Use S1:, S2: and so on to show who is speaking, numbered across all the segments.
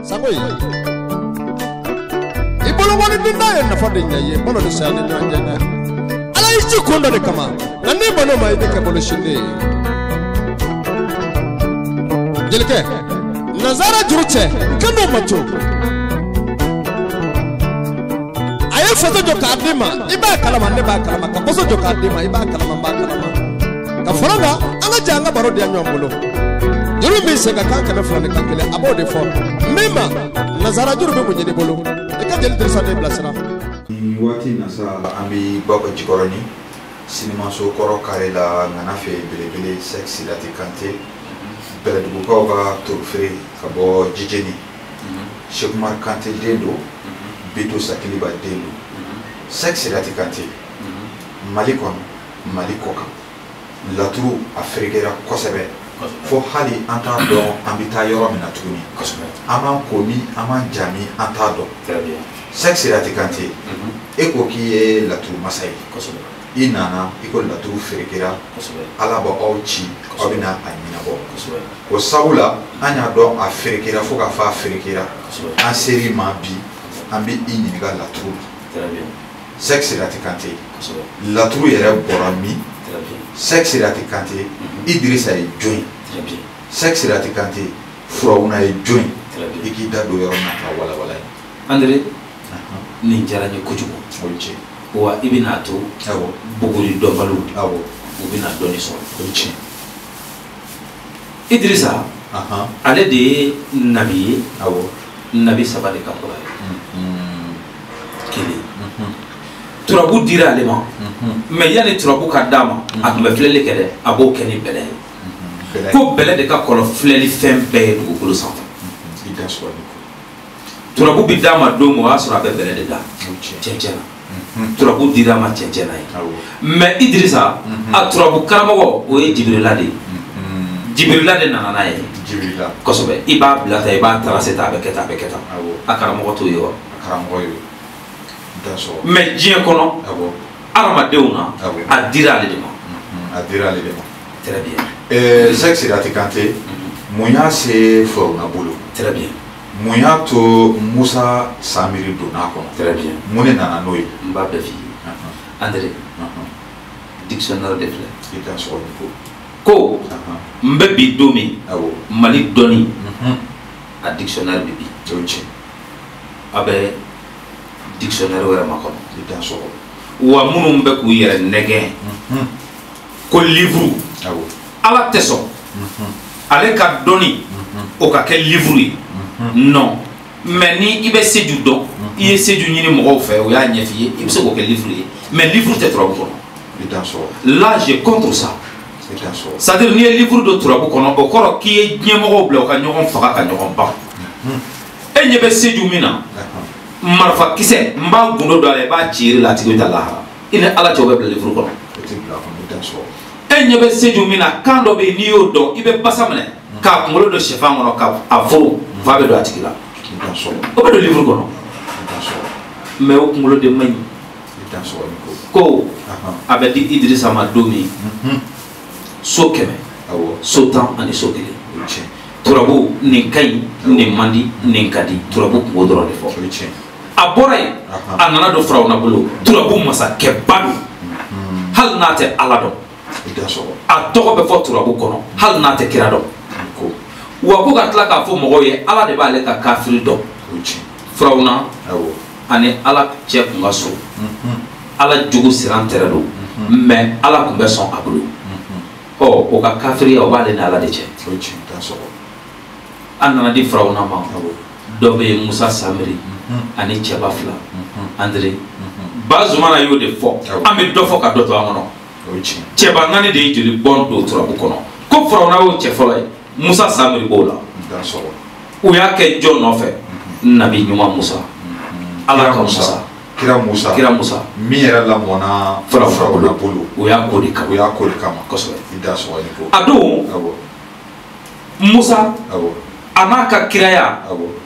S1: Samoy ibolo woni dinda en na fadde nyaye bolo de sale nyanja ala ichi kondo de kama nande bono mai de kabolo shinde jelke nazara jurche kando macho aye foto jo kadima iba kalama ne ba kalama ka boso jo kadima iba kalama ba kalama ka foranga anga janga baro de nyombolo juru mi se ka kanka na fulani kankele abode fo mema nazara juru be munye de bolo e ka jeli dresa de blasra
S2: ni wati na sa ambi baba jikoroni sinima so koro kare la ngana fe bele sexy lati kante bele du ko ga to free ka bo jijeni Cheikh Mar Kante dendo bito sakiliba dendo sexy lati kante malikon malikoka latru afrikera kosebe fo hali anta do ambita yoro mina tuni ama komi ama jami anta do
S3: très bien
S2: sexy lati kante eko ki e latru masai inana iko latru afrikera ala ba ochi obina anyina bo ko saula anya do afrikera fo ka fa afrikera en série mabi ambi ini ga latru
S3: très bien
S2: sexy lati kante latru yere borami sexy lati kante Idrissa e join
S3: très bien
S2: sexy lati kante Furauna e join
S3: très bien
S2: iki da do yoro na wala
S3: André ni jaranye kujugo
S2: olche
S3: wa ibina to
S2: awo
S3: buguri do balu
S2: awo
S3: ubina doni so
S2: olche
S3: Idrissa ale de nabi
S2: awo
S3: nabi sabale kapura kili turabu dira ale ma mais yani turabu ka dama akube flele kede abo keni bele ko bele de ka kolo fleli fem be du ko sanfa
S2: ida so
S3: turabu bi dama do mo asura be bele de da chenchena turabu dira ma chenchena mais Idrissa a turabu karamo o e Jibrila de nana na ye
S2: Jibrila
S3: kosobe iba blata iba taraseta be keta akaramo to yo mais jien kono aramadeuna adira le dema très bien
S2: sexy lati kante munya se Furauna bolo
S3: très bien
S2: munya to Musa Samiri dona kono
S3: très bien
S2: mune nana noy
S3: mba be fi André dictionnaire de fleur
S2: ida so
S3: ko mbe bi domi
S2: awo
S3: mali doni a dictionnaire bibi
S2: olche
S3: abe dictionnaire wera makono
S2: ida so
S3: wa munum be ku yere nege ko livre
S2: awo
S3: ala teso ale ka doni o ka ke livre yi non mais ni ibe seju do iye seju nyini mo fe o ya nyefiye ibe se ko ke livre yi mais livre te trop kono
S2: ida so
S3: là je contre ça
S2: ida so
S3: c'est-à-dire ni livre do trop kono o koro ki e nyemo bla o ka nyogon faga ka nyogon ba e nyebe seju mina marfa kise mba gundo do ale ba chiri la tigo ta la ina ala chobe bla livre kono e nyebe seju mina kando be ni yo do ibe basamne ka ngolo do chefan ngono ka afuru va be do atikila o be do livre kono mais o ngolo de mani ko abedi Idrissa ma domi so keme so tan ani so kele turabu ni kay ni mandi ni kadi turabu ko do fo aboray anana do Furauna bolo turabu masa kebadu hal nate alado a togo be fo turabu kono hal nate kirado ko wa ko gatla ka fo mogo ye ala de ba le ka kafiri do Furauna ani ala che kunga so ala jugu siran tere do mais ala kun be son abulu o ka kafiri o ba le na ala de che anana di Furauna ma do be Musa Samiri ani cheba fla André bazumana yo de fo ambe do fo ka do to amono cheba ngani de jeli bon do turabu kono ko Furauna wo che fo Musa Samiri bola o ya ke John no fe nabi nyuma Musa ala ka
S2: kira Musa mi yɛrɛ lamɔna Furauna bolo
S3: o y'a ko de kama
S2: kosɛbɛ ida so ko
S3: a don Musa a n'a ka kiraya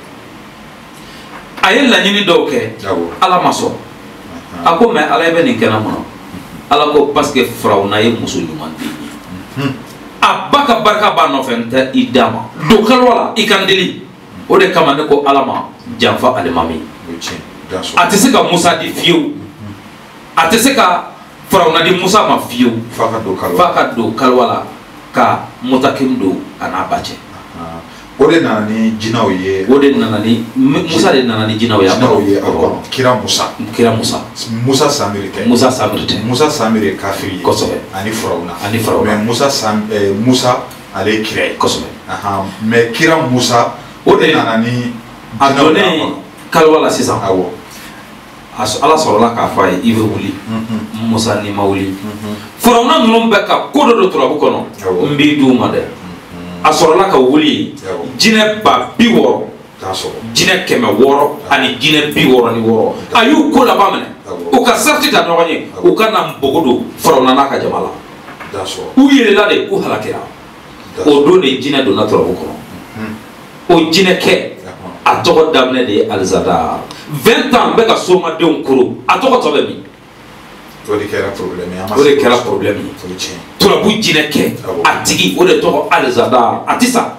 S3: a ye laɲini dɔw kɛ ala ma sɔn a ko mais ala bɛ nin kɛnɛ kɔnɔ ala ko parce que Furauna ye muso ɲuman den ye a ba ka barika b'a nɔfɛ n tɛ i d'a ma don kaliwa la i ka n deli o de kama ne ko alama janfa alimami a tɛ se ka Musa di fiyewu a tɛ se ka Firawuna di Musa ma fiyewu f'a ka don kaliwa la ka Mutakim don a n'a ba cɛ.
S2: O de nana ni jinɛw ye.
S3: O de nana ni Musa de nana ni jinɛw ye.
S2: Jinɛw ye a kɔnɔ kira Musa.
S3: Kira Musa.
S2: Musa Samiri tɛ.
S3: Musa Samiri tɛ.
S2: Musa Samiri ye kafiri ye.
S3: Kosɛbɛ.
S2: Ani Firawuna.
S3: Ani Firawuna.
S2: Mais Musa ale ye kira ye.
S3: Kosɛbɛ.
S2: Mais kira Musa o de nana ni
S3: a donnen kaliwa la sisan.
S2: Awɔ.
S3: Ala sɔrɔla k'a fɔ a ye i bɛ wuli. Musa n'i ma wuli. Firawuna ninnu bɛ ka ko dɔ don turabu kɔnɔ. N b'i d'u ma dɛ. A sɔrɔla ka wuli jinɛ 60,000 jinɛ 600 ani jinɛ 66 a y'u ko laban minɛ u ka sarati ta ɲɔgɔn ye u ka na npogo don Firawuna n'a ka jama la u yɛlɛla de u halakira o don de jinɛ donna turabu kɔnɔ o jinɛkɛ a tɔgɔ daminɛ de ye Alizadar 20 ans bɛ ka somadenw koro a tɔgɔ tɔ bɛ min
S2: o de kɛra problème
S3: ye turabu jinɛkɛ a tigi o de tɔgɔ Alizadar a tɛ sa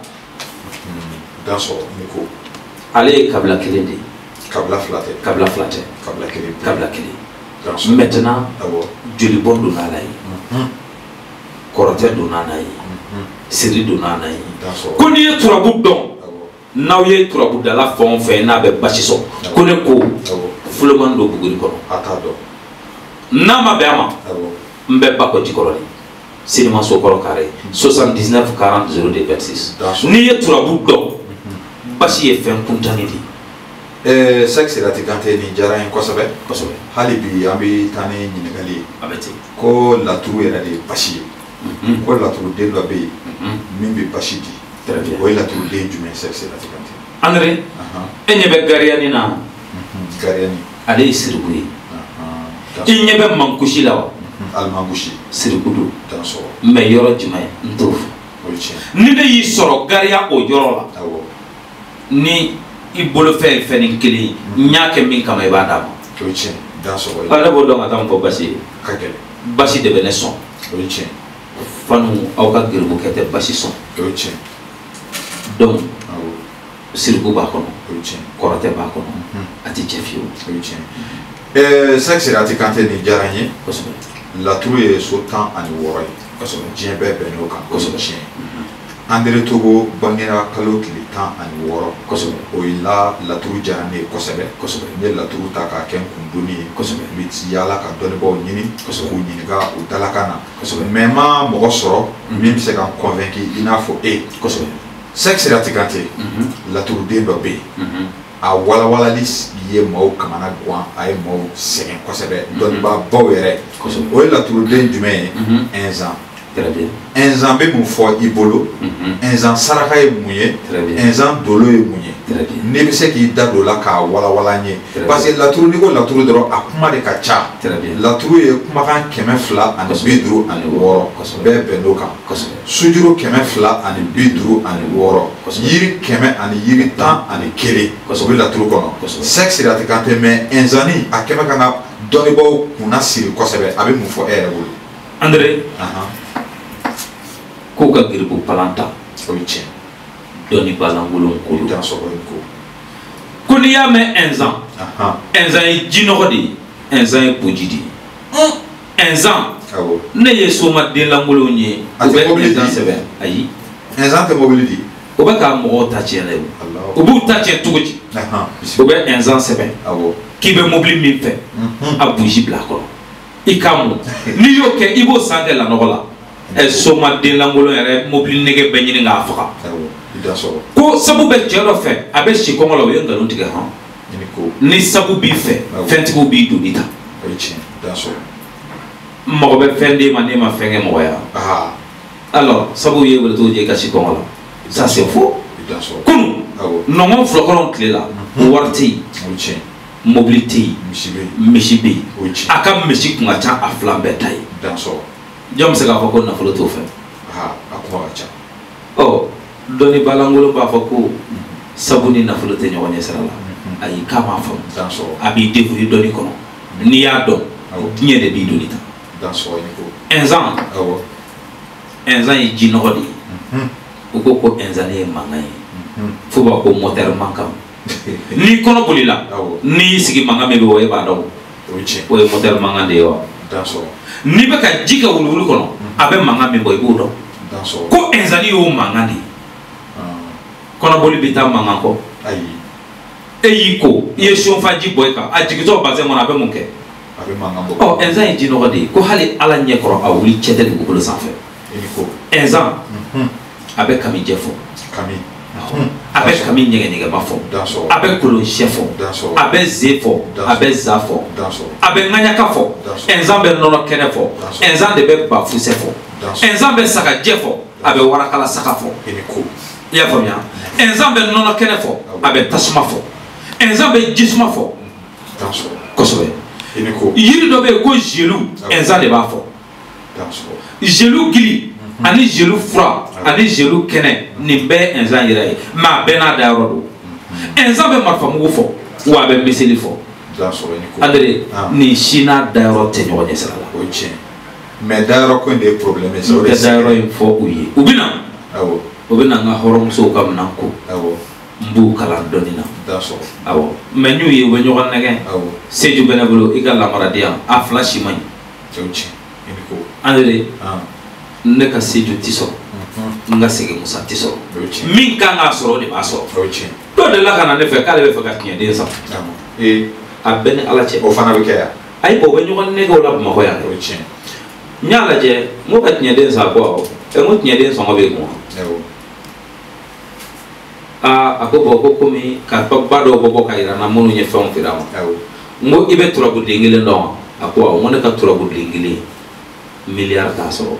S3: ale ye kabila kelen de ye kabila fila tɛ kabila kelen maintenant jolibɔ donna a la ye kɔrɔtɛ donna a la ye siri donna a la ye ko n'i ye turabu dɔn n'aw ye turabu dala fɛn o fɛn n'a bɛ basi sɔn ko ne ko Fulomani don Buguri kɔnɔ n'a ma bɛn a ma n bɛ ba kɔ Jikɔrɔ de Sinimaso kɔrɔ Kare 79 40 02 26 n'i ye turabu dɔn basi ye fɛn kuntani de.
S2: Sexe Sirati Kante ni diyara n ye kosɛbɛ hali bi an bɛ taa ni ɲininkali ye
S3: a bɛ ten
S2: ko laturu yɛrɛ de ye basi ye ko laturuden dɔ bɛ yen min bɛ basi di o ye laturuden jumɛn Sexe Sirati Kante.
S3: Andre e ɲɛ bɛ Gariyani na
S2: Gariyani
S3: ale ye Siriku ye i ɲɛ bɛ Mankusi la wa
S2: Alimankusi
S3: Siriku don mais yɔrɔ jumɛn n t'o fɔ ni ne y'i sɔrɔ Gariya o yɔrɔ la ni i bolofɛn ye fɛn kelen n y'a kɛ min kama i b'a d'a ma ale b'o dɔn ka taa n fɔ basi ye basi de bɛ ne sɔn fanu aw ka geribukɛ tɛ basi sɔn donc Siriku b'a kɔnɔ kɔrɔtɛ b'a kɔnɔ a tɛ cɛ fiyewu.
S2: Sexe Sirati Kante ni diyara n ye laturu ye so 16 ye diɲɛ bɛɛ bɛn n'o kan tiɲɛ André Togo bangera kalo tile 16 o ye laturu diyara ne ye kosɛbɛ n ye laturu ta k'a kɛ n kundonni ye n bɛ yaala ka dɔnnibaw ɲini k'u ɲininka u dalakan na mais n ma mɔgɔ sɔrɔ min bɛ se ka n convaincre i n'a fɔ e Sexe Sirati Kante laturuden dɔ bɛ yen a walawalali ye maaw kamana guwan a ye maaw sɛgɛn kosɛbɛ dɔnnibabaw yɛrɛ o ye laturuden jumɛn ye Inzan Inzan bɛ mun fɔ i bolo Inzan saraka ye mun ye Inzan dolo ye mun ye n'i bɛ se k'i da don o la k'a walawala n ye parce que laturu n'i ko laturu dɔrɔn a kuma de ka ca laturu ye kumakan 256 bɛɛ bɛn n'o kan sujuru 256 yiri 100 ani yiri 11 o bɛ laturu kɔnɔ Sexe Sirati Kante mais Inzani a kɛmɛ ka na dɔnnibaw kunna siri kosɛbɛ a bɛ mun fɔ e yɛrɛ bolo
S3: Andre k'u ka giribu palanta
S2: o ye tiɲɛ
S3: dɔnni balankolon ko
S2: i t'a sɔrɔ yen
S3: ko n'i y'a mɛn Inzan Inzan ye jinɔgɔ de ye Inzan ye boji de ye Inzan ne ye somaden lankolonw ye u bɛ Inzan sɛbɛn ayi
S2: Inzan tɛ mobili di
S3: u bɛ ka mɔgɔw ta tiɲɛ la u b'u ta tiɲɛ cogo di u bɛ Inzan sɛbɛn k'i bɛ mobili min fɛ a boji bila a kɔrɔ i k'a mun n'i y'o kɛ i b'o san kɛ lanɔgɔ la somaden lankolon yɛrɛ mobili nege bɛ ɲini k'a faga ko sabu bɛ cɛ dɔ fɛ a bɛ si kɔngɔ la o ye nkalon tigɛ ni sabu b'i fɛ fɛntigiw b'i doni ta mɔgɔ bɛ fɛn d'e ma n'e ma fɛn kɛ mɔgɔ ye alors sabu ye wele t'o je i ka si kɔngɔ la ça c'est faux kunu nɔngɔn fulakɔrɔw tile la wari tɛ yen mobili tɛ yen misi bɛ yen a ka misi kun ka ca a 2 bɛɛ ta ye jɔn bɛ se k'a fɔ ko nafolo t'o fɛ dɔnni balankolon b'a fɔ ko sabu ni nafolo tɛ ɲɔgɔn ɲɛ sira la ayi k'a m'a faamu a b'i découvrir dɔnni kɔnɔ n'i y'a dɔn diɲɛ de b'i doni ta Inzan ye jinɔgɔ de ye u ko ko Inzan ye mankan ye fo ba ko moteur mankan ni kono bolila ni sigi manga me be ba do o e moteur manga de yo ni be ka jika wulu kono abe manga me boy budo ko enzali yo manga ni kono boli bita manga ko
S2: ayi
S3: eyi ko ye chauffage boy ka ajigi to baze mona be munke
S2: abe manga bo
S3: oh enzan ji no de ko hali ala nye koro awuli chete de ko sanfɛ
S2: eniko
S3: enzan abe kami jefo
S2: kami
S3: abe kami nyege ma fo abe kolon chefo abe zefo abe zafo abe nganya ka fo enzan be nono kene fo enzan de be ba fuse fo enzan be saka jefo abe warakala saka fo
S2: eniko
S3: ya famia enzan be nono kene fo abe tasma fo enzan be jisma fo kosobe eniko yiri do be ko jelu enzan de ba fo jelu gili ani jelu fra ani jelu kene ni be enzan yira ma be na da yoro enzan be marfa mugo fo wa be miseli fo andre ni shina da yoro te nyo nye sala
S2: o che mais da yoro ko des problèmes so
S3: da yoro info uyi ubina
S2: awo
S3: ubina nga horom so kam nanko
S2: awo
S3: mbu kala donina
S2: daso
S3: awo menyu ye we nyo nege
S2: awo
S3: seju benablo igala maradiam a flash man
S2: che eniko
S3: andre ne ka seju tiso nga sege musa tiso min ka nga soro de baso to de la kana ne fe kale be fe ka tinya de sa a ben ala che
S2: o fana be kaya
S3: ay bo be nyogon ne go la ma ko ya nyala je mo ka tinya de sa ko e mo tinya de so ngo be ko akobo ko komi ka to bado bobo ka ira na monu nye fon firama ngo ibe turabu dingile ndo akwa mo ne ka turabu dingile milliard ta so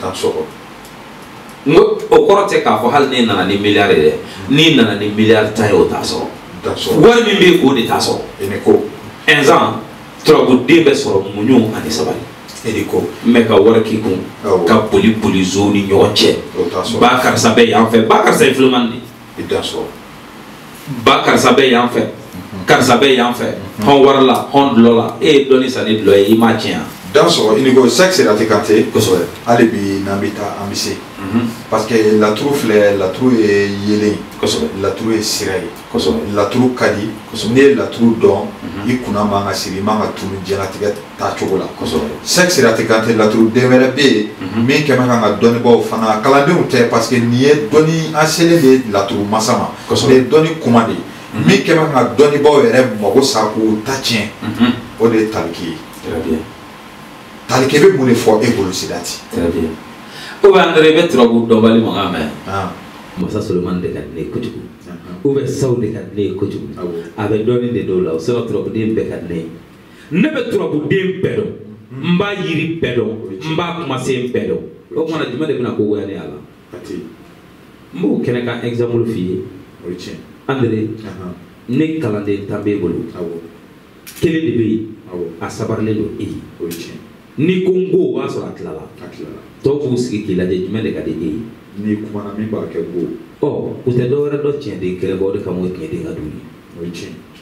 S3: ngo o korote ka fo hal ne nana ni milliard de ni nana ni milliard ta yo ta so war mi be ko de ta so
S2: eniko
S3: enzan turabu de be so munyu ani sabali
S2: eniko
S3: me ka war ki kun ka poli zone nyoche bakar sabe ya fe bakar sa filmandi
S2: daso
S3: bakar sabe ya fe kar sabe ya fe hon warla hon lola e doni sani lo e imagine
S2: daso eniko sexe la tekate koso ale bi nambita ambise parce que la trou est yele koso la trou est sirai koso la trou kadi koso ne la trou don ikuna manga siri manga tunu jena tiga ta chogola koso sexe la tekate la trou devere be me kema nga doni bo fana kalande unte parce que nié doni asele de la trou masama koso ne doni commandé me kema nga doni bo ere mogo saku tachien o de talki
S3: très bien
S2: talki be mune fo evolucidati
S3: très bien o ba ndere be trobu do bali mo ngame masa Suleiman de kan ne kujugu o be sawde kan ne kujugu abe doni de do law so trobu de be kan ne be trobu de pedo mba yiri pedo mba kuma se pedo o mona juma de bina ko wani ala
S2: ati
S3: mo kene ka example fi andre ne kalande tambe bolu kele de be a sabarle do ni kongo wa so atlala to fu sigi kila de juma de ka de
S2: ni kuma na mi ba ke go
S3: oh ute do ra do chen de kele bo de ka mo chen de ga duni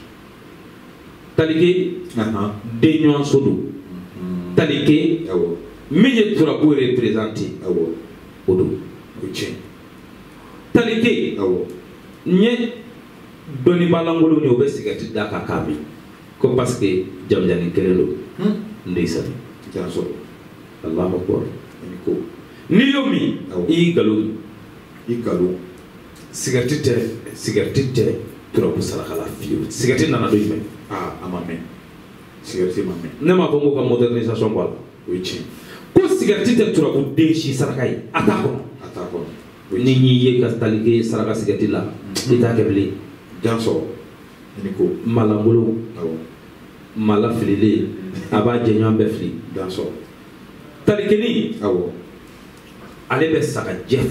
S3: talike de nyon sodo talike miye tura ko représenter odo talike nye doni balangolo ni obesigati daka kami ko parce que jamjani kelelo ndeysan
S2: jaso
S3: Allahu akbar ni yomi i galu sigartite tura ko salakala fiyo sigartite nana do yime
S2: amame sigartite mame
S3: ne ma bongo ka modernisation wala ko sigartite tura ko deshi sarakai atako ni ye ka talike saraka sigartite la ita kebli
S2: jaso eniko
S3: malangolo mala filile aba jenyan be fili
S2: jaso
S3: talikeni ale be saka jef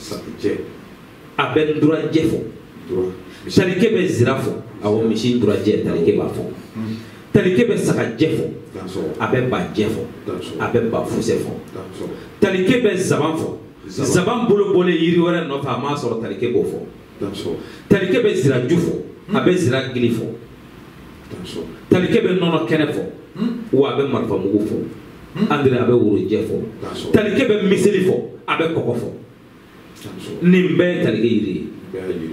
S3: abe ndura jefo talike be zirafo awo mishi ndura je talike ba fo talike be saka jefo abe ba jefo abe ba fusefo talike be zabanfo zaban bolo bole yiri wara no fa ma so talike bo fo talike be zira jufo abe zira glifo talike be nono kenefo wa abe marfa mugu fo andre abe wuro jefo talike be miseli fo abe kokofo nimbe talike yiri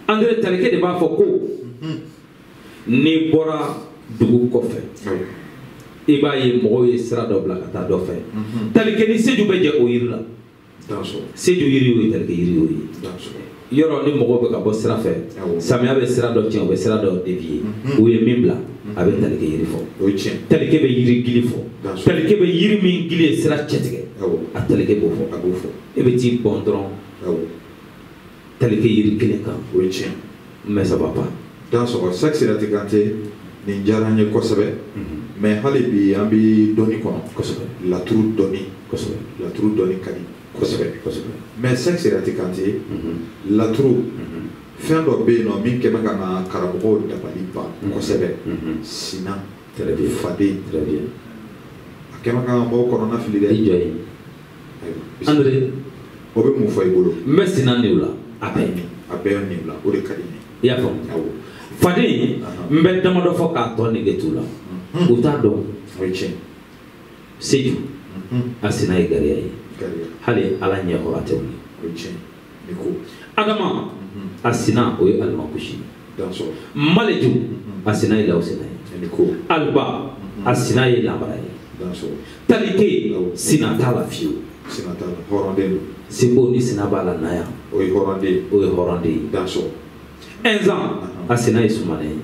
S3: Andre talike de b'a fɔ ko n'i bɔra dugu kɔfɛ i b'a ye mɔgɔw ye sira dɔ bila ka taa dɔ fɛ talike ni seju bɛ jɛ o yiri la seju yiri o ye talike yiri o ye yɔrɔ ni mɔgɔw bɛ ka bɔ sira fɛ samiya bɛ sira dɔ tiɲɛ u bɛ sira dɔ dévier u ye min bila a bɛ talike yiri fɔ talike bɛ yiri gili fɔ talike bɛ yiri min gili ye sira cɛtigɛ a talike b'o fɔ e bɛ t'i bɔn dɔrɔn talike yiri kelen kan
S2: o ye tiɲɛ
S3: mais ça va pas
S2: dans sɔrɔ Seck Sirati Kante nin diyara n ye kosɛbɛ mais hali bi an bɛ dɔnni kɔnɔ kosɛbɛ laturu dɔnni kosɛbɛ laturu dɔnni ka di kosɛbɛ mais Seck Sirati Kante laturu fɛn dɔ bɛ yen nɔ min kɛ bɛ ka na karamɔgɔw dabali ban kosɛbɛ sina faden a kɛ bɛ ka mɔgɔw kɔnɔna fili dɛ
S3: i jɔ ye André
S2: o bɛ mun fɔ i bolo
S3: n bɛ sina nin la a bɛɛ
S2: ye nin la o de ka di ne
S3: i y'a faamu faden n bɛ damadɔ fɔ k'a tɔ nege t'u la u t'a dɔn
S2: o ye tiɲɛ
S3: seju a sina ye gariya ye hali ala ɲɛkɔrɔ a tɛ wuli
S2: o ye tiɲɛ ni ko
S3: adama a sina o ye alimakusi maleju a sina ye lawusina ye aliba a sina ye lamara ye talike sina t'a la fiyewu
S2: sina t'a la hɔrɔnden don
S3: sebo ni sina b'a la naya
S2: o ye hɔrɔnden
S3: o ye hɔrɔnden ye ɛnzan a sina ye sumana ye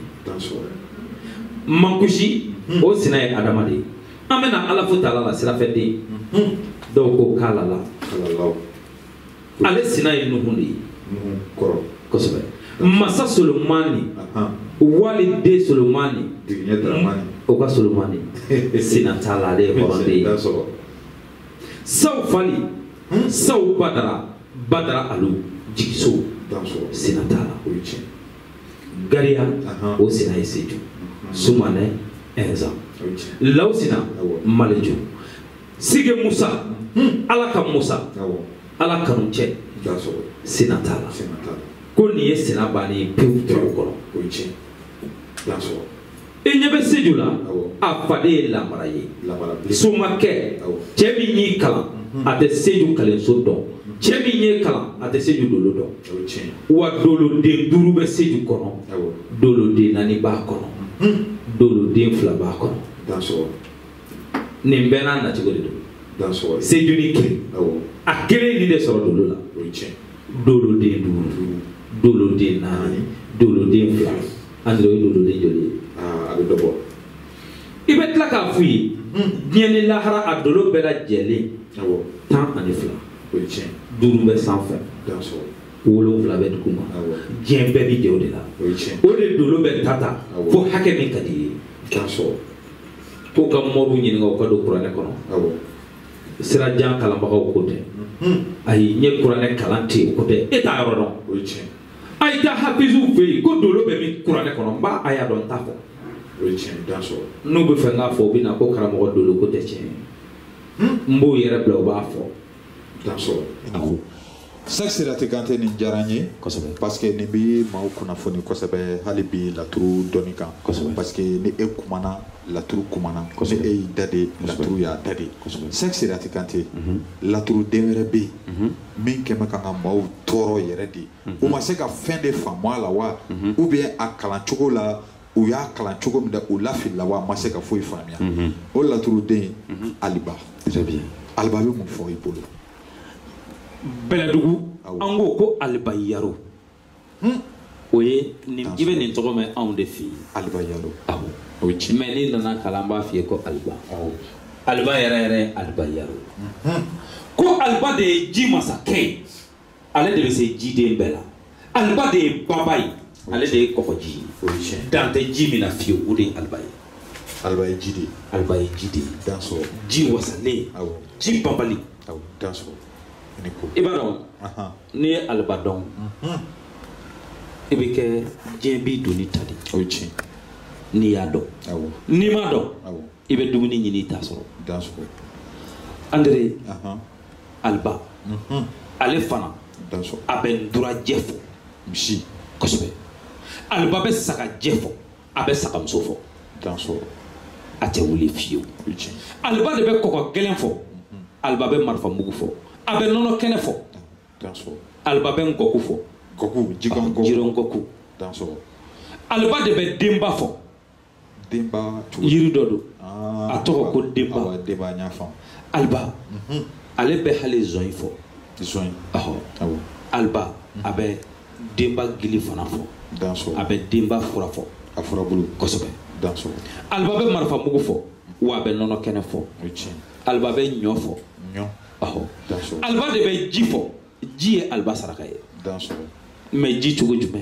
S3: mankusi o sina ye adama de ye an bɛna ala fo taala la sirafɛden dɔw ko k'ala la ale sina ye nuhu de ye kosɛbɛ masa solomani waliden solomani o ka solomani sina t'a la ale ye hɔrɔnden ye saw fali saw badara alu jigiso sina t'a la gariya o sina ye seju sumanɛ ɛnzan lawusina maleju sige musa ala ka musa ala kanu cɛ sina t'a la ko nin ye sina bannen ye pewu tɔgɔ kɔrɔ i ɲɛ bɛ seju la a faden ye lamara ye somakɛ cɛ min y'i kalan a tɛ seju kalanso dɔn cɛ min ye kalan a tɛ seju dolo dɔn wa doloden 5 bɛ seju kɔnɔ doloden 4 b'a kɔnɔ doloden 2 b'a kɔnɔ nin bɛɛ n'a nacogo de don seju ni kelen a kelen nin de sɔrɔ dolo la doloden 5 doloden 4 doloden 2 an o ye doloden joli ye
S2: a bɛ dɔ bɔ
S3: i bɛ tila k'a f'u ye diɲɛ ni lahara a dolo bɛɛ lajɛlen 12
S2: o ye tiɲɛ
S3: 5 bɛ sanfɛ 7 bɛ duguma diɲɛ bɛɛ bi jɛ o de la o de dolo bɛ tata fo hakɛ min ka di ye ko ka mɔriw ɲininka o ka don kuranɛ kɔnɔ sirajan kalanbagaw ko tɛ ayi n ye kuranɛ kalan ten o ko tɛ e t'a yɔrɔ dɔn a yi taa hafizuw fɛ yen ko dolo bɛ min kuranɛ kɔnɔ n b'a a y'a dɔn n t'a fɔ n'u bɛ fɛ n k'a fɔ u bɛ na ko karamɔgɔ dolo ko tɛ tiɲɛ n b'o yɛrɛ bila u b'a fɔ
S2: Seck Sirati Kante nin diyara n ye parce que nin bɛ maaw kunnafoni kosɛbɛ hali bi laturu dɔnni kan parce que ni e kumana laturu kumana ni e y'i da de laturu y'a da de Seck Sirati Kante laturu den wɛrɛ bɛ yen min kɛ bɛ ka nka maaw tɔɔrɔ yɛrɛ de u ma se ka fɛn de faamu a la wa ou bien a kalan cogo la u y'a kalan cogo min na u lafili la wa a ma se ka foyi faamuya o laturu den Aliba Aliba bɛ mun fɔ i bolo
S3: Bɛlɛdugu an ko ko Aliba Yaro o ye nin i bɛ nin tɔgɔ mɛn anw de fɛ yen
S2: Aliba Yaro
S3: awɔ o ye tiɲɛ mais n'i nana kalan n b'a f'i ye ko Aliba Aliba yɛrɛ ye Aliba Yaro ko Aliba de ye ji masakɛ ye ale de bɛ se jiden bɛɛ la Aliba de ye baba ye ale de ye kɔgɔji ye
S2: o ye tiɲɛ
S3: dan tɛ ji min na fiyewu o de ye Aliba ye
S2: Aliba ye ji de ye
S3: Aliba ye ji de ye
S2: dan sɔrɔ
S3: ji wasalen ji banbali
S2: dan sɔrɔ
S3: i b'a dɔn n'i ye Aliba dɔn i bɛ kɛ diɲɛ b'i don ni ta de
S2: o ye tiɲɛ
S3: n'i y'a dɔn n'i m'a dɔn i bɛ dumuni ɲini i t'a sɔrɔ Andre Aliba ale fana a bɛ nturajɛ fɔ
S2: misi
S3: kosɛbɛ Aliba bɛ sagajɛ fɔ a bɛ sagamuso fɔ a tɛ wuli fiyewu Aliba de bɛ kɔgɔ gɛlɛn fɔ Aliba bɛ marifa mugu fɔ a bɛ nɔnɔ kɛnɛ fɔ Aliba bɛ nkɔku fɔ
S2: koku jigongo
S4: jirongoku
S2: dans so
S4: alba de be demba fo
S2: demba
S4: yiri dodo a to ko demba
S2: demba nya fam
S4: alba ale be hali zoin fo
S2: zoin
S4: aho
S2: awo
S4: alba abe demba gili fana fo
S2: dans so
S4: abe demba fura fo
S2: afura bulu
S4: kosobe
S2: dans so
S4: alba be marfa mugu fo wa be nono kene fo alba be nyo fo
S2: nyo
S4: aho
S2: dans so
S4: alba de be ji fo ji e alba saraka ye
S2: dans so
S4: mais ji tugo jume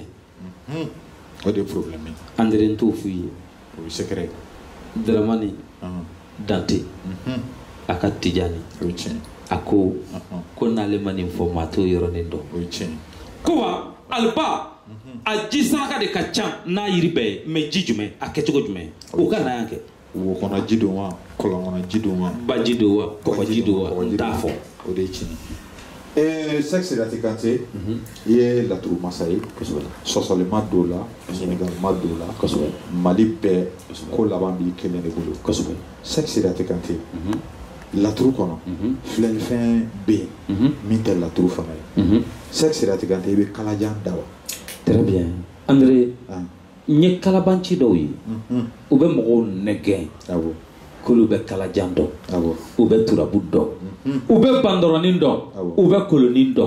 S2: o de problème
S4: andre nto fuyi
S2: o secret
S4: dramani dante aka tijani ako ko nale mani fo mato yoro ndo ko wa alba a ji saraka de ka ca na yiri be mais ji jume aketugo jume o kana yanke
S2: wo kono jido wa kolon jido wa
S4: ba jido wa ko jido wa tafo
S2: o de chini sexe ratikante ye la trou masai sosole madola Sénégal madola Mali be ko labambi kelen de bolo sexe ratikante la trou kono flen fin be mintel la trou fana sexe ratikante be kala jan dawa
S4: très bien André nye kalabanci dɔw ye u bɛ mɔgɔw nɛgɛn k'olu bɛ kalajan dɔn u bɛ turabu dɔn u bɛ bandɔrɔnin dɔn u bɛ kolonin dɔn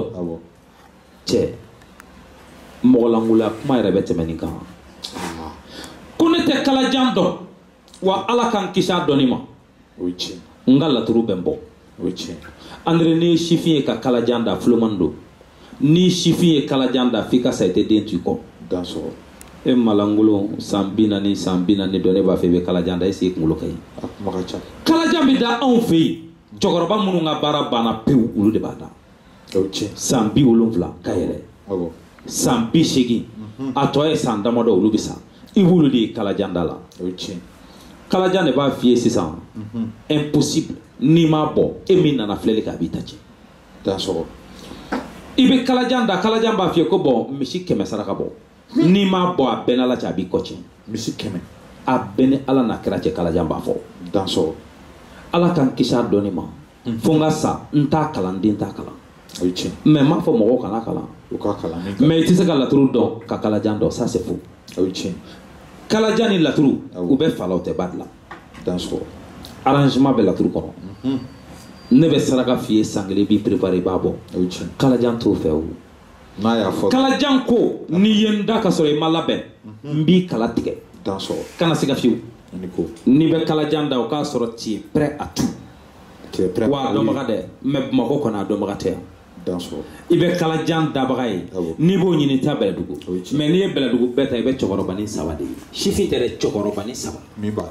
S4: cɛ mɔgɔlangola kuma yɛrɛ bɛ tɛmɛ nin kan ko ne tɛ kalajan dɔn wa ala k'an kisi a dɔnni ma n ka laturu bɛ n bɔ André ni ye sifin ye ka kalajan da fuloman don ni sifin ye kalajan da f'i ka sa i tɛ den to i kɔ e malangolo sambina ni do ne b'a fɛ i bɛ kalajan da e sigi kunkolo ka ɲi kalajan bɛ da anw fɛ yen cɛkɔrɔba minnu ka baara banna pewu olu de b'a da san 70 ka yɛlɛ san 80 a tɔ ye san damadɔ olu bɛ sa i b'olu de ye kalajan da la kalajan de b'a f'i ye sisan impossible n'i m'a bɔ e min nana filɛli kɛ a b'i ta cɛ i bɛ kalajan da kalajan b'a f'i ye ko bɔn misi 100 saraka bɔ n'i m'a bɔ a bɛɛ n'ala cɛ a b'i kɔ tiɲɛ
S2: misi 100
S4: a bɛɛ ni ala n'a kɛra cɛ kalajan b'a fɔ ala k'an kisi a dɔnni ma fo n ka sa n t'a kalan den t'a kalan mais n m'a fɔ mɔgɔw kana kalan mais i tɛ se ka laturu dɔn ka kalajan dɔn ça c'est faux kalajan ni laturu u bɛ fa la u tɛ ba dilan arrangement bɛ laturu kɔnɔ ne bɛ saraka f'i ye san kelen i b'i préparer i b'a bɔ kalajan t'o fɛ o kalajan ko n'i ye n da ka sɔrɔ i ma labɛn n b'i kala tigɛ kana se ka fiyewu n'i bɛ kalajan da o k'a sɔrɔ tu es prêt à tout wa a dɔnbaga dɛ mais Bamakɔ kɔni a dɔnbaga tɛ yan i bɛ kalajan dabaga ye n'i b'o ɲini ta Bɛlɛdugu mais n'i ye Bɛlɛdugu bɛɛ ta i bɛ cɛkɔrɔbanin 3 de ye sifin tɛ dɛ cɛkɔrɔbanin 3 min b'a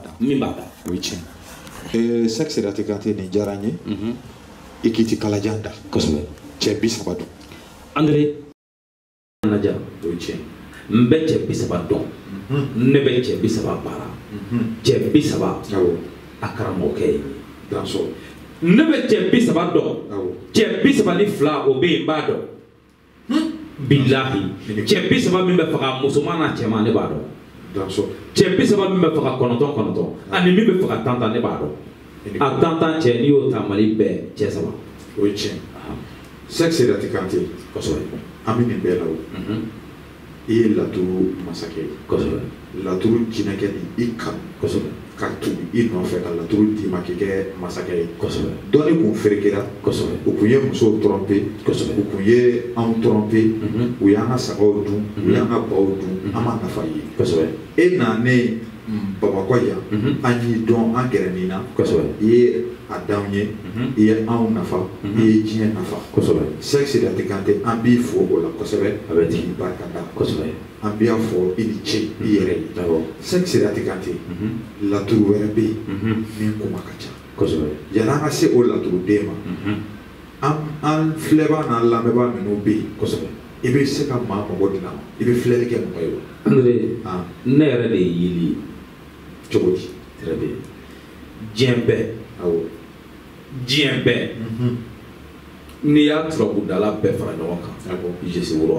S4: da
S2: sexe ratikante ni diyara n ye i k'i ti kalajan da
S4: kosɛbɛ
S2: cɛ 30 don
S4: André naja n bɛ cɛ 30 dɔn ne bɛ cɛ 30 baara cɛ 30 a karamɔgɔkɛ ye ne bɛ cɛ 30 dɔn cɛ 32 o bɛ yen n b'a dɔn bilahi cɛ 30 min bɛ faga musoman n'a cɛman ne b'a dɔn cɛ 30 min bɛ faga 9 ani min bɛ faga 10 ne b'a dɔn a 10 cɛ n'i y'o ta Mali bɛɛ cɛ 3
S2: o ye tiɲɛ sexe ratikante
S4: kosɛbɛ
S2: an bɛ nin bɛɛ la o i ye laturu masakɛ ye
S4: kosɛbɛ
S2: laturu jinɛkɛ ni i kanu
S4: kosɛbɛ
S2: ka tugu i nɔfɛ ka laturu d'i ma k'i kɛ masakɛ ye
S4: kosɛbɛ
S2: dɔnni kun ferekera kosɛbɛ u kun ye musow tromper kosɛbɛ u kun ye anw tromper u y'an ka sagaw dun u y'an ka baw dun an ma nafa ye kosɛbɛ e nanen Bamakɔ yan an y'i dɔn an gɛrɛ nin na kosɛbɛ i ye a d'anw ye i ye anw nafa i ye diɲɛ nafa kosɛbɛ sexe ratikante an b'i fo o la kosɛbɛ a bɛ tigi barika da kosɛbɛ an b'a fɔ i ni ce i yɛrɛ ye sexe ratikante laturu wɛrɛ bɛ yen min kuma ka ca kosɛbɛ yan'an ka se o laturu den ma an filɛbaa n'an lamɛnbaa minnu bɛ yen kosɛbɛ i bɛ se ka maa mago dilan i bɛ filɛli kɛ mɔgɔ ye wa
S4: André ne yɛrɛ de ye yeli ye
S2: cogo di
S4: très bien diɲɛ bɛɛ diɲɛ bɛɛ n'i y'a turabudala bɛɛ fara ɲɔgɔn kan je sais woro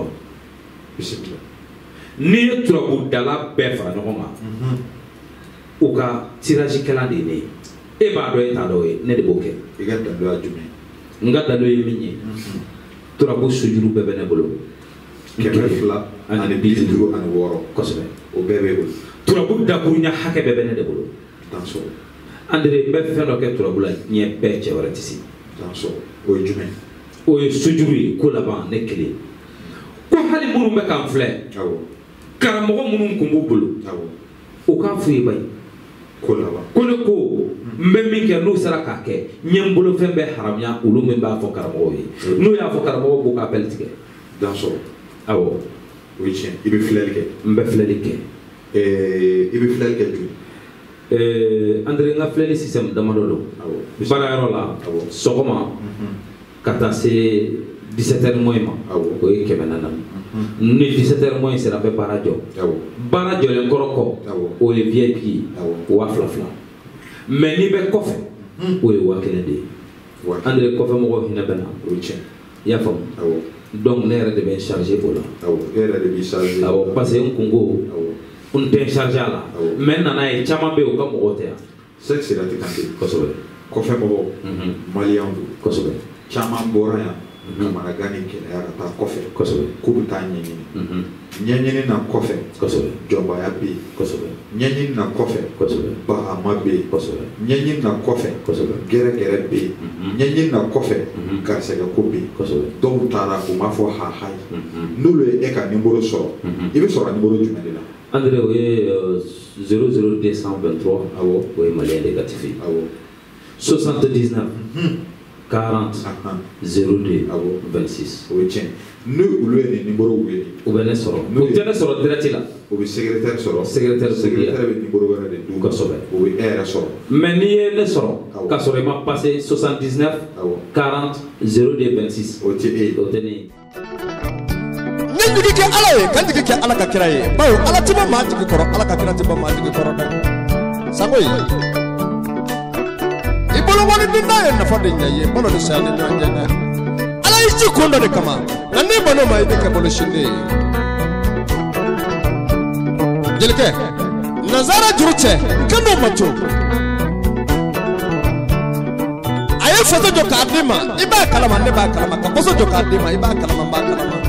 S4: n'i ye turabudala bɛɛ fara ɲɔgɔn kan u ka tirage kɛlan de ye ne ye e b'a dɔn e t'a dɔn ye ne de b'o kɛ
S2: i ka dalo ye jumɛn
S4: n ka dalo ye min ye turabu sujuru bɛɛ bɛ ne bolo
S2: 200 ani 56
S4: kosɛbɛ
S2: o bɛɛ bɛ bolo
S4: turabu dakuruɲa hakɛ bɛɛ bɛ ne de bolo
S2: danso
S4: Andre n bɛ fɛn dɔ kɛ turabu la ɲɛ bɛɛ cɛ wɛrɛ tɛ se
S2: danso o ye jumɛn
S4: o ye sojuru ye ko laban ne kelen ko hali minnu bɛ k'an filɛ
S2: awɔ
S4: karamɔgɔ minnu kun b'u bolo
S2: awɔ
S4: o k'a f'u ye bayi
S2: ko laban
S4: ko ne ko n bɛ min kɛ n'u sera k'a kɛ n ye n bolo fɛn bɛɛ haramuya olu min b'a fɔ karamɔgɔw ye n'u y'a fɔ karamɔgɔw b'u k'a bɛɛ tigɛ
S2: danso
S4: awɔ
S2: o ye tiɲɛ i bɛ filɛli kɛ
S4: n bɛ filɛli kɛ
S2: i bɛ filɛli kɛ jumɛn
S4: Andre n ka filɛli système damadɔ don
S2: awɔ
S4: baarayɔrɔ la
S2: awɔ
S4: sɔgɔma ka taa se 17h moins ma
S2: awɔ
S4: o ye 400 ni 17h moins sera bɛ baara jɔ
S2: awɔ
S4: baara jɔlen kɔrɔ kɔ
S2: awɔ
S4: o ye VIP ye
S2: awɔ
S4: 2000 mais n'i bɛ kɔfɛ o ye 1000 de ye Andre kɔfɛ mɔgɔw hinɛ bɛ na
S2: o ye tiɲɛ
S4: i y'a faamu
S2: awɔ
S4: donc ne yɛrɛ de bɛ n charger o la
S2: awɔ e yɛrɛ de b'i charger
S4: awɔ parce que n kun ko
S2: awɔ
S4: n tɛ n charger a la mais n nana ye caman bɛ yen o ka mɔgɔw tɛ yan
S2: Seck Sidati Kante
S4: kosɛbɛ
S2: kɔfɛ mɔgɔw maliyɛnw don
S4: kosɛbɛ
S2: caman bɔra yan kamanagan ni gɛlɛya ka taa kɔfɛ
S4: kosɛbɛ
S2: k'u bɛ taa ɲɛɲini ɲɛɲini na kɔfɛ
S4: kosɛbɛ
S2: jɔnbaya bɛ yen
S4: kosɛbɛ
S2: ɲɛɲini na kɔfɛ
S4: kosɛbɛ
S2: bahama bɛ yen
S4: kosɛbɛ
S2: ɲɛɲini na kɔfɛ
S4: kosɛbɛ
S2: gɛrɛgɛrɛ bɛ yen ɲɛɲini na kɔfɛ garisɛgɛko bɛ yen
S4: kosɛbɛ
S2: dɔw taara u m'a fɔ ha ye n'olu ye e ka nimoro sɔrɔ i bɛ sɔrɔ nimoro jumɛn de la
S4: Andre o ye 00223
S2: awɔ
S4: o ye maliyɛn de gatifié
S2: awɔ
S4: 79 40 02
S2: awɔ
S4: 26
S2: o ye tiɲɛ ni olu ye nin nimoro wele
S4: u bɛ ne sɔrɔ u tɛ ne sɔrɔ direct la
S2: o bɛ secrétaire sɔrɔ
S4: secrétaire
S2: secrétaire bɛ nimoro wɛrɛ de d'u ma
S4: kosɛbɛ
S2: o bɛ e yɛrɛ sɔrɔ
S4: mais n'i ye ne sɔrɔ k'a sɔrɔ i ma passé 79 40 02 26
S2: o tɛ e ye
S4: o tɛ ne ye
S1: ne jigi kɛ ala ye ka jigi kɛ ala ka kira ye bawo ala tɛ bɔ maa jigi kɔrɔ ala ka kira tɛ bɔ maa jigi kɔrɔ dɛ sango ye i bolo wari dunda ye nafa de ɲɛ ye balo de saya ni ɲɔgɔn cɛ dɛ ala y'i ci kun dɔ de kama nka n'i bɔn'o ma i bɛ kɛ bolo sinde ye jelikɛ nazara juru cɛ ka n'o ma to a ye faso jɔ k'a d'i ma i b'a kalama ne b'a kalama ka faso jɔ k'a d'i ma i b'a kalama n b'a kalama